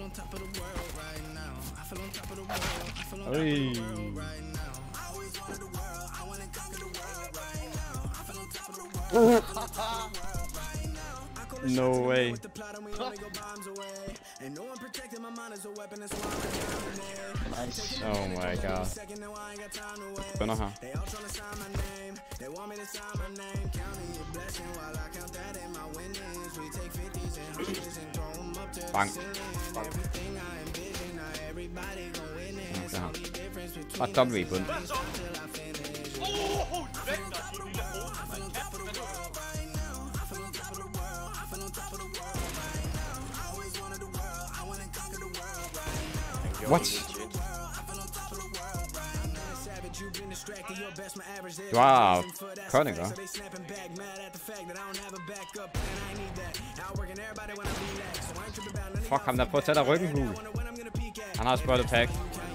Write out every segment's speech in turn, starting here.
No way. Nice. Oh my god. Bønder her. Bang. Bare W i bunden. What? Du har Koning, hva'? Fuck ham der, prøv at tage dig ryggen, Hul. Han har spottet pack.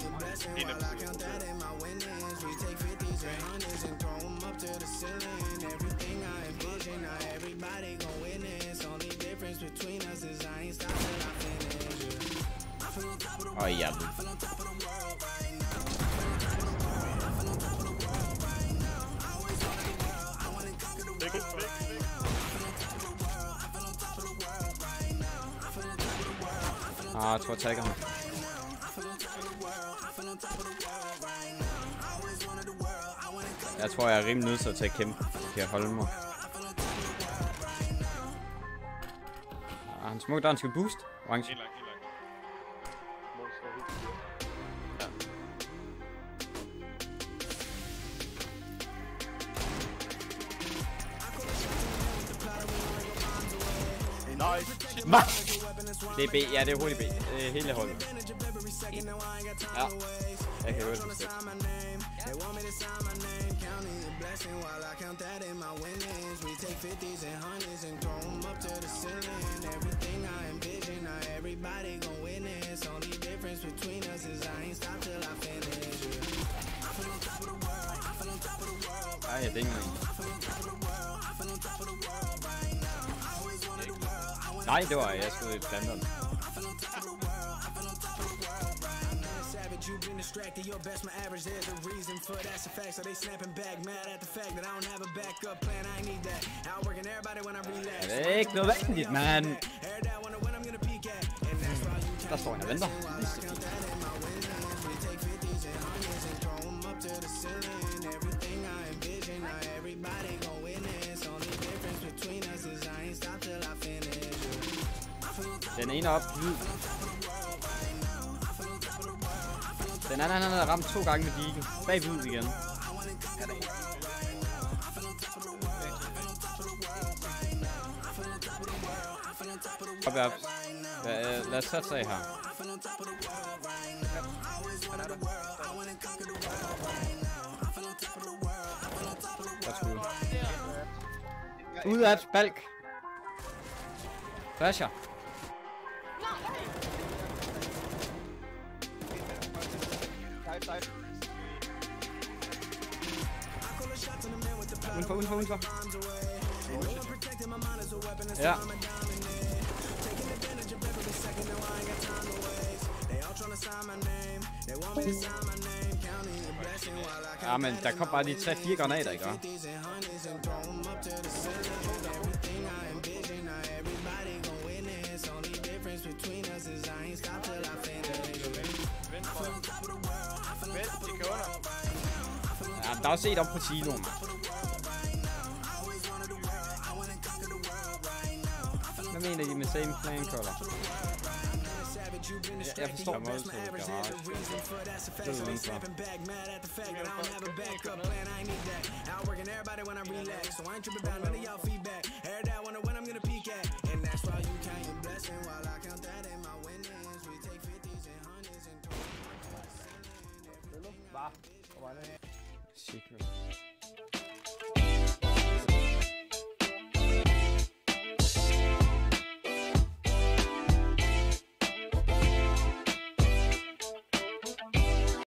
Åh, ja. Jeg tror, jeg tager ham. Jeg tror, jeg er rimelig nødt til at kæmpe. Kan jeg holde mig? Han smukker der, han skal boost. Orange. Det er B, ja, det er hurtigt B. Hele holdet. Ja, jeg kan høre det bestemt. Ej, jeg dænger ikke. Nej, det var jeg skulle i planteren. Det er ikke noget vigtigt, man. Der står en og venter. Den ene op, hvid. Den anden han har ramt 2 gange med digen. Bag hvid igen. Op. Lad os satse af her. Ud af et balk. Flasher. Udenfor. Ja. Ja, men der kom bare lige 3-4 granater, ikke? Ja, der er også et op på siloen. Hvad mener de med same flame color? Jeg forstår måde til garage. Det er udenfor. Secret.